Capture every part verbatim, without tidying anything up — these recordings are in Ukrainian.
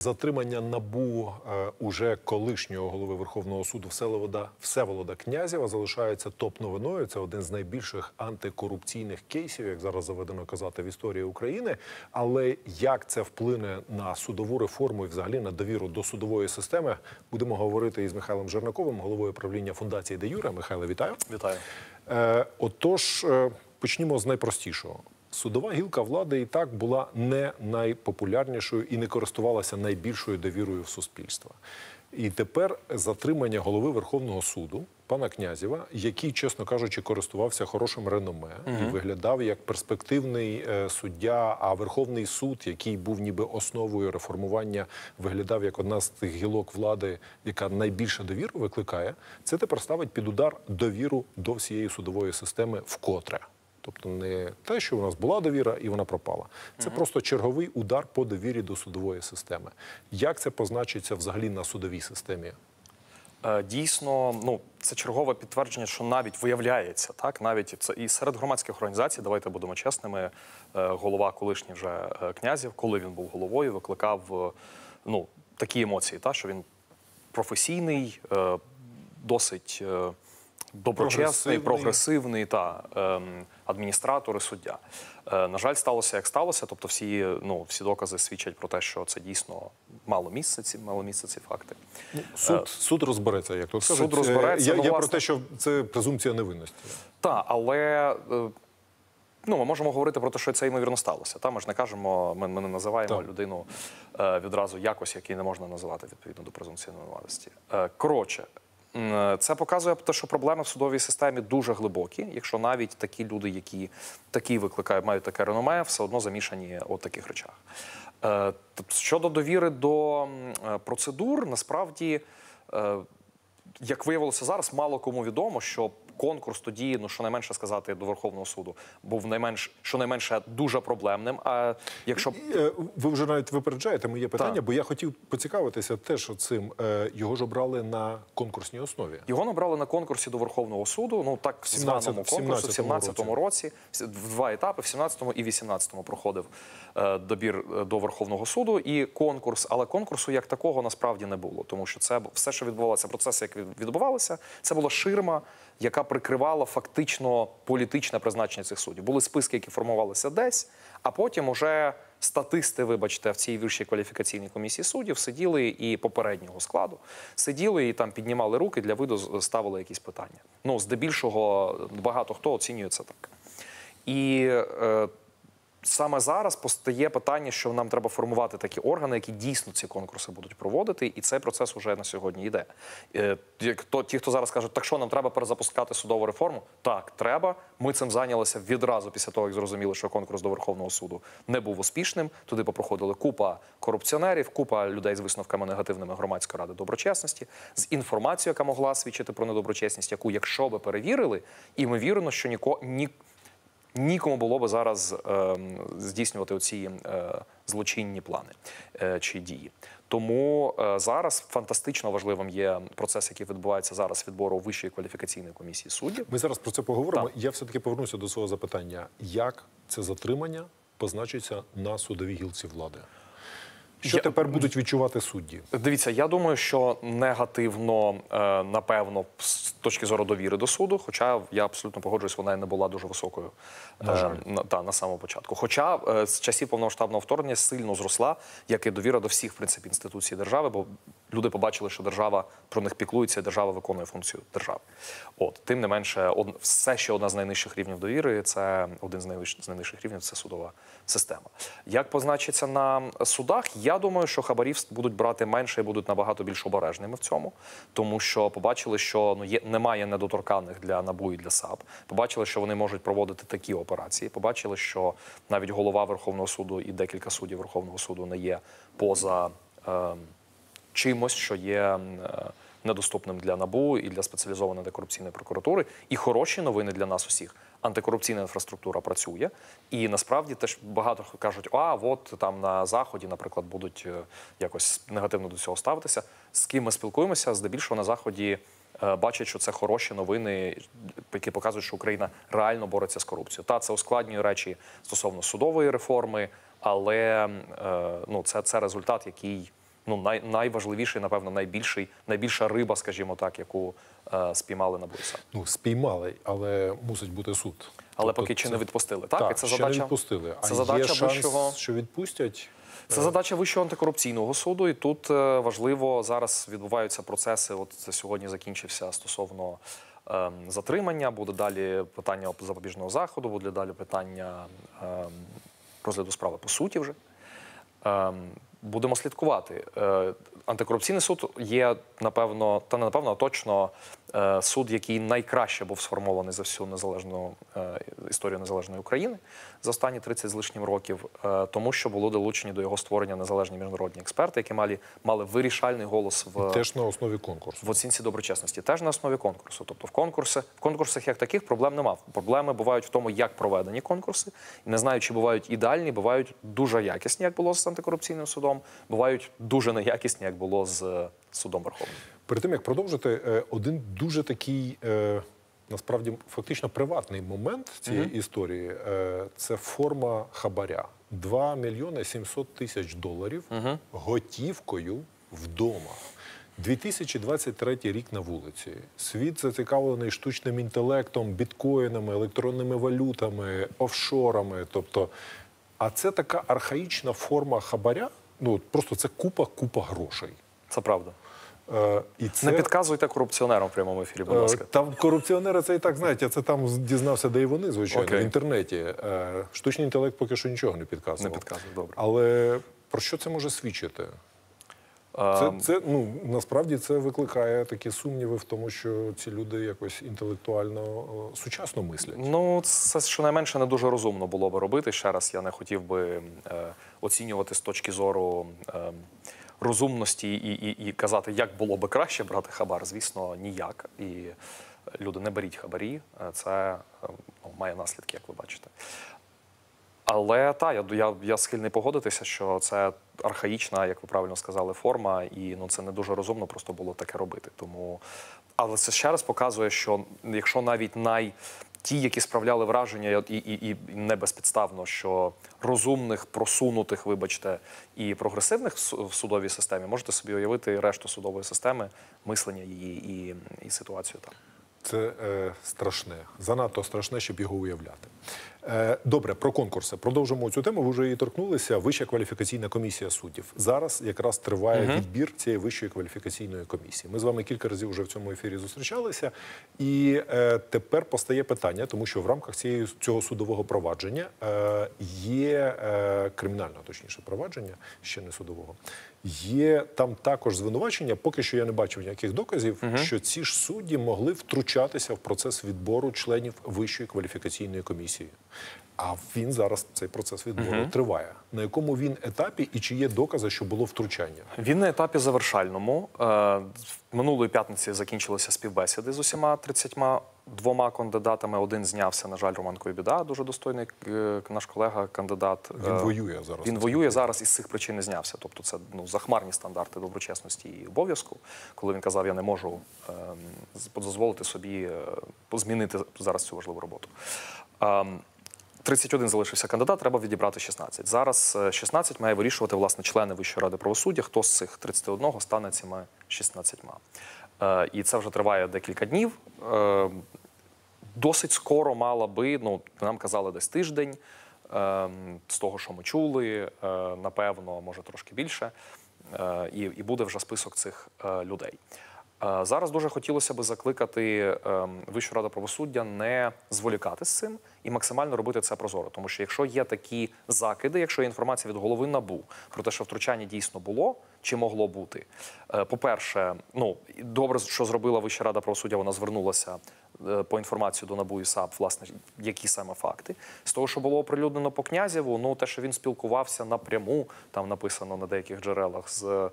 Затримання НАБУ е, уже колишнього голови Верховного суду Всеволода, Всеволода Князєва залишається топ-новиною. Це один з найбільших антикорупційних кейсів, як зараз заведено казати, в історії України. Але як це вплине на судову реформу і взагалі на довіру до судової системи, будемо говорити із Михайлом Жернаковим, головою правління фундації «Де Юре». Михайло, вітаю. Вітаю. Е, отож, е, почнімо з найпростішого. Судова гілка влади і так була не найпопулярнішою і не користувалася найбільшою довірою в суспільства. І тепер затримання голови Верховного суду, пана Князєва, який, чесно кажучи, користувався хорошим реноме угу. і виглядав як перспективний е, суддя, а Верховний суд, який був ніби основою реформування, виглядав як одна з тих гілок влади, яка найбільше довіру викликає, це тепер ставить під удар довіру до всієї судової системи вкотре. Тобто не те, що у нас була довіра і вона пропала. Це угу. просто черговий удар по довірі до судової системи. Як це позначиться взагалі на судовій системі? Дійсно, ну, це чергове підтвердження, що навіть виявляється, так, навіть це і серед громадських організацій, давайте будемо чесними, голова колишній вже Князєв, коли він був головою, викликав, ну, такі емоції, та, що він професійний, досить доброчесний, прогресивний, прогресивний та ем, адміністратор і суддя. Е, на жаль, сталося, як сталося. Тобто всі, ну, всі докази свідчать про те, що це дійсно мало місце, ці, мало місце ці факти. Суд, е, суд розбереться, як тут суд кажуть. розбереться. Я, ну, я власне, про те, що це презумпція невинності. Так, але... Е, Ну, ми можемо говорити про те, що це ймовірно сталося. Та? Ми ж не кажемо, ми, ми не називаємо так. людину е, відразу якось, який не можна називати відповідно до презумпції невинуватості. Е, коротше, це показує те, що проблеми в судовій системі дуже глибокі, якщо навіть такі люди, які такі викликають, мають таке реноме, все одно замішані у таких речах. Е, щодо довіри до процедур, насправді, е, як виявилося зараз, мало кому відомо, що конкурс тоді, ну, щонайменше сказати, до Верховного суду, був найменш, щонайменше дуже проблемним. А якщо... Ви вже навіть випереджаєте моє питання, так. бо я хотів поцікавитися теж цим. Його ж обрали на конкурсній основі. Його набрали на конкурсі до Верховного суду, ну так званому конкурсу, в сімнадцятому році, в два етапи, в сімнадцятому і вісімнадцятому проходив е, добір до Верховного суду і конкурс, але конкурсу як такого насправді не було, тому що це все, що відбувалося, процеси, як відбувалися, це була ширма, яка прикривала фактично політичне призначення цих суддів. Були списки, які формувалися десь, а потім уже статисти, вибачте, в цій Вищій кваліфікаційній комісії суддів сиділи і попереднього складу, сиділи і там піднімали руки, для виду ставили якісь питання. Ну, здебільшого багато хто оцінює це так. І е, саме зараз постає питання, що нам треба формувати такі органи, які дійсно ці конкурси будуть проводити, і цей процес вже на сьогодні йде. Ті, хто зараз кажуть, так що, нам треба перезапускати судову реформу? Так, треба. Ми цим зайнялися відразу після того, як зрозуміли, що конкурс до Верховного суду не був успішним. Туди попроходили купа корупціонерів, купа людей з висновками негативними Громадської ради доброчесності, з інформацією, яка могла свідчити про недоброчесність, яку, якщо би перевірили, імовірно, що ніко, ні, нікому було би зараз е, здійснювати оці е, злочинні плани е, чи дії. Тому е, зараз фантастично важливим є процес, який відбувається зараз відбору Вищої кваліфікаційної комісії суддів. Ми зараз про це поговоримо. Так. Я все-таки повернуся до свого запитання. Як це затримання позначиться на судовій гілці влади? Що я... тепер будуть відчувати судді? Дивіться, я думаю, що негативно, напевно, з точки зору довіри до суду, хоча я абсолютно погоджуюсь, вона не була дуже високою на, жаль. на, та, на самому початку. Хоча з часів повномасштабного вторгнення сильно зросла, як і довіра до всіх, в принципі, інституцій держави, бо люди побачили, що держава про них піклується, і держава виконує функцію держави. От, тим не менше, од... все ще одна з найнижчих рівнів довіри, це один з найвищих, з найнижчих рівнів, це судова система. Як позначиться на судах? Я думаю, що хабарів будуть брати менше і будуть набагато більш обережними в цьому, тому що побачили, що ну, є, немає недоторканних для НАБУ і для САП. Побачили, що вони можуть проводити такі операції. Побачили, що навіть голова Верховного суду і декілька суддів Верховного суду не є поза е, чимось, що є е, недоступним для НАБУ і для спеціалізованої антикорупційної прокуратури. І хороші новини для нас усіх. Антикорупційна інфраструктура працює. І насправді теж багато кажуть, а от там на Заході, наприклад, будуть якось негативно до цього ставитися. З ким ми спілкуємося, здебільшого на Заході е, бачать, що це хороші новини, які показують, що Україна реально бореться з корупцією. Та, це ускладнює речі стосовно судової реформи, але е, ну, це, це результат, який ну, най, найважливіший, напевно, найбільший, найбільша риба, скажімо так, яку е, спіймали НАБУ і САП. Ну, спіймали, але мусить бути суд. Але Тобто поки чи це... не відпустили, так? Так, І це ще задача, не відпустили. Це а задача є шанс, вищого... що відпустять? Це задача Вищого антикорупційного суду, і тут е, важливо, зараз відбуваються процеси, от це сьогодні закінчився стосовно е, затримання, буде далі питання запобіжного заходу, буде далі питання е, розгляду справи по суті вже. Е, будемо слідкувати. Е, антикорупційний суд є, напевно, та не напевно, а точно е, суд, який найкраще був сформований за всю незалежну е, історію незалежної України за останні тридцять з лишнім років, е, тому що були долучені до його створення незалежні міжнародні експерти, які мали, мали вирішальний голос в, теж на основі конкурсу. в оцінці доброчесності, теж на основі конкурсу. Тобто в, конкурси, в конкурсах як таких проблем нема. Проблеми бувають в тому, як проведені конкурси. І не знаю, чи бувають ідеальні, бувають дуже якісні, як було з антикорупційним судом, бувають дуже неякісні, як було з судом Верховним. Перед тим, як продовжити, один дуже такий, насправді, фактично приватний момент цієї mm-hmm. історії – це форма хабаря. два мільйони сімсот тисяч доларів mm-hmm. готівкою вдома. дві тисячі двадцять третій рік на вулиці. Світ зацікавлений штучним інтелектом, біткоїнами, електронними валютами, офшорами. Тобто, а це така архаїчна форма хабаря, ну просто це купа-купа грошей. Це правда. Е, і це... Не підказуйте корупціонерам в прямому ефірі, будь ласка. Е, там корупціонери це і так знають, я це там дізнався, де і вони, звичайно, okay. в інтернеті. Е, штучний інтелект поки що нічого не підказував. Не підказує, добре. Але про що це може свідчити? Це, це, ну, насправді це викликає такі сумніви в тому, що ці люди якось інтелектуально о, сучасно мислять. Ну, це щонайменше не дуже розумно було би робити. Ще раз, я не хотів би е, оцінювати з точки зору е, розумності і, і, і казати, як було би краще брати хабар. Звісно, ніяк. І люди, не беріть хабарі. Це е, ну, має наслідки, як ви бачите. Але та, я, я, я схильний погодитися, що це архаїчна, як ви правильно сказали, форма, і ну, це не дуже розумно просто було таке робити. Тому... Але це ще раз показує, що якщо навіть най... ті, які справляли враження, і, і, і не безпідставно, що розумних, просунутих, вибачте, і прогресивних в судовій системі, можете собі уявити решту судової системи, мислення її і, і ситуацію там. Це е, страшне, занадто страшне, щоб його уявляти. Е, добре, про конкурси. Продовжимо цю тему. Ви вже її торкнулися. Вища кваліфікаційна комісія суддів. Зараз якраз триває uh-huh. відбір цієї Вищої кваліфікаційної комісії. Ми з вами кілька разів вже в цьому ефірі зустрічалися. І е, тепер постає питання, тому що в рамках цієї, цього судового провадження е, є е, кримінального, точніше, провадження, ще не судового. Є там також звинувачення, поки що я не бачив ніяких доказів, uh-huh. що ці ж судді могли втручатися в процес відбору членів Вищої кваліфікаційної комісії. А він зараз, цей процес відбору, uh-huh. триває. На якому він етапі і чи є докази, що було втручання? Він на етапі завершальному. Е, минулої п'ятниці закінчилися співбесіди з усіма тридцятьма двома кандидатами. Один знявся, на жаль, Роман Койбіда, дуже достойний е, наш колега, кандидат. Він е, воює зараз. Він воює зараз і з цих причин не знявся. Тобто це ну, захмарні стандарти доброчесності і обов'язку. Коли він казав, я не можу е, дозволити собі е, змінити зараз цю важливу роботу. Е, тридцять один залишився кандидат, треба відібрати шістнадцять. Зараз шістнадцять має вирішувати, власне, члени Вищої ради правосуддя, хто з цих тридцяти одного стане цими шістнадцятьма. Е, і це вже триває декілька днів. Е, досить скоро мала би, ну, нам казали десь тиждень, е, з того, що ми чули, е, напевно, може трошки більше, е, і, і буде вже список цих е, людей. Зараз дуже хотілося би закликати Вищу раду правосуддя не зволікати з цим і максимально робити це прозоро. Тому що якщо є такі закиди, якщо є інформація від голови НАБУ про те, що втручання дійсно було чи могло бути, по-перше, ну, добре, що зробила Вища рада правосуддя, вона звернулася по інформацію до НАБУ і САП, власне, які саме факти. З того, що було оприлюднено по Князєву, ну, те, що він спілкувався напряму, там написано на деяких джерелах, з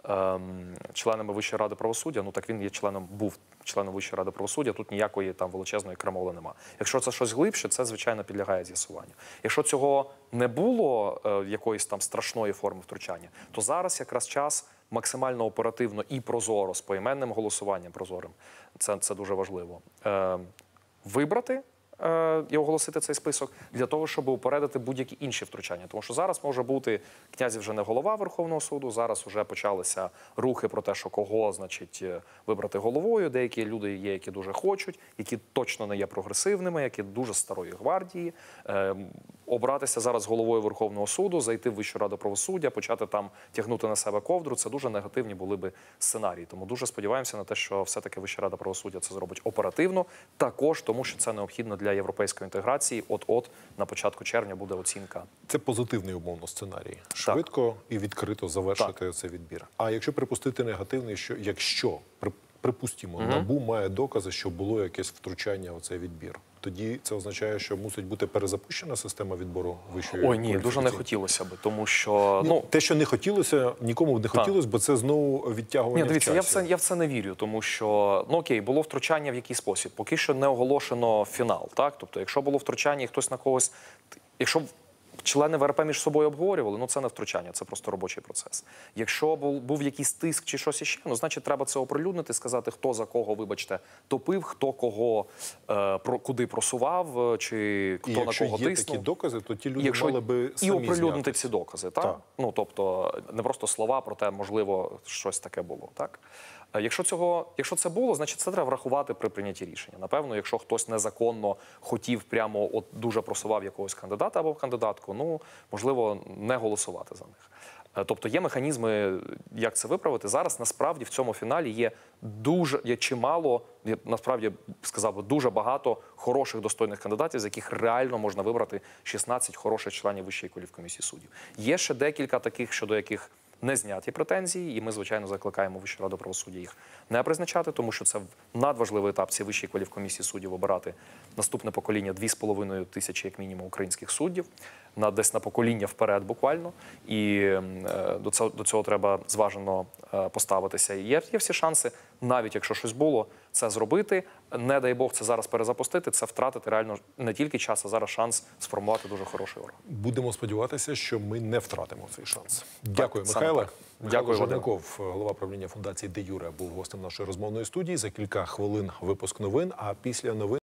ем, членами Вищої ради правосуддя, ну, так він є членом, був членом Вищої ради правосуддя, тут ніякої там величезної крамоли нема. Якщо це щось глибше, це, звичайно, підлягає з'ясуванню. Якщо цього не було, е, якоїсь там страшної форми втручання, то зараз якраз час максимально оперативно і прозоро, з поіменним голосуванням прозорим, це, це дуже важливо, е, вибрати е, і оголосити цей список для того, щоб упередити будь-які інші втручання. Тому що зараз може бути Князів вже не голова Верховного суду. Зараз вже почалися рухи про те, що кого, значить, вибрати головою. Деякі люди є, які дуже хочуть, які точно не є прогресивними, які дуже старої гвардії. Е, обратися зараз головою Верховного суду, зайти в Вищу раду правосуддя, почати там тягнути на себе ковдру. Це дуже негативні були би сценарії. Тому дуже сподіваємося на те, що все-таки Вища рада правосуддя це зробить оперативно. Також тому, що це необхідно для європейської інтеграції. От-от на початку червня буде оцінка. Це позитивний, умовно, сценарій. Швидко і відкрито завершити Так. цей відбір. А якщо припустити негативний, що якщо при- припустимо, Мгм. НАБУ має докази, що було якесь втручання у цей відбір, тоді це означає, що мусить бути перезапущена система відбору вищої Ой, ні, дуже не кваліфікаційної? хотілося би, тому що Ні, ну. те, що не хотілося, нікому б не Так. хотілося, бо це знову відтягування Ні, дивіться, в я в часі. це я в це не вірю, тому що ну окей, було втручання в який спосіб. Поки що не оголошено фінал. Так, тобто, якщо було втручання, і хтось на когось, якщо члени ВРП між собою обговорювали, ну це не втручання, це просто робочий процес. Якщо був, був якийсь тиск чи щось іще, ну значить треба це оприлюднити, сказати, хто за кого, вибачте, топив, хто кого е, про куди просував, чи хто І на якщо кого є тиснув. такі докази, то ті люди Якщо мали би і самі оприлюднити зняти. ці докази, так? Так. Ну тобто не просто слова про те, можливо, щось таке було, так? Е, Якщо цього, якщо це було, значить це треба врахувати при прийнятті рішення. Напевно, якщо хтось незаконно хотів прямо от дуже просував якогось кандидата або кандидатку, ну можливо не голосувати за них. Е, Тобто є механізми, як це виправити. Зараз насправді в цьому фіналі є дуже є чимало, я насправді сказав би дуже багато хороших достойних кандидатів, з яких реально можна вибрати шістнадцять хороших членів Вищої кваліфкомісії суддів. Є ще декілька таких, щодо яких не зняті претензії, і ми, звичайно, закликаємо Вищу раду правосуддя їх не призначати, тому що це надважливий етап цієї Вищої кваліфкомісії суддів обирати наступне покоління дві з половиною тисячі, як мінімум, українських суддів, на десь на покоління вперед буквально. І е, до цього, до цього треба зважено е, поставитися. І є, є всі шанси, навіть якщо щось було, це зробити. Не дай Бог це зараз перезапустити, це втратити реально не тільки час, а зараз шанс сформувати дуже хороший орган. Будемо сподіватися, що ми не втратимо цей шанс. Дякую, саме Михайле. так. Михайло Дякую, Вадим. Жернаков, голова правління фундації «Де Юре», був гостем нашої розмовної студії. За кілька хвилин випуск новин, а після новин